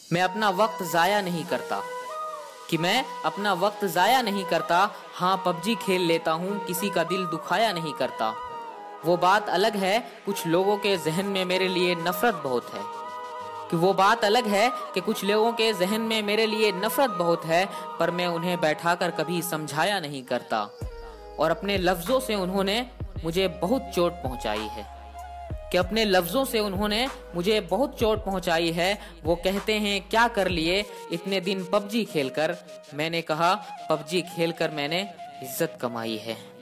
मैं अपना वक्त ज़ाया नहीं करता, कि मैं अपना वक्त ज़ाया नहीं करता। हाँ, पबजी खेल लेता हूँ, किसी का दिल दुखाया नहीं करता। वो बात अलग है कुछ लोगों के जहन में मेरे लिए नफ़रत बहुत है, कि वो बात अलग है कि कुछ लोगों के जहन में मेरे लिए नफ़रत बहुत है, पर मैं उन्हें बैठाकर कभी समझाया नहीं करता। और अपने लफ्ज़ों से उन्होंने मुझे बहुत चोट पहुंचाई है, कि अपने लफ्ज़ों से उन्होंने मुझे बहुत चोट पहुंचाई है। वो कहते हैं क्या कर लिए इतने दिन पबजी खेलकर। मैंने कहा पबजी खेलकर मैंने इज्जत कमाई है।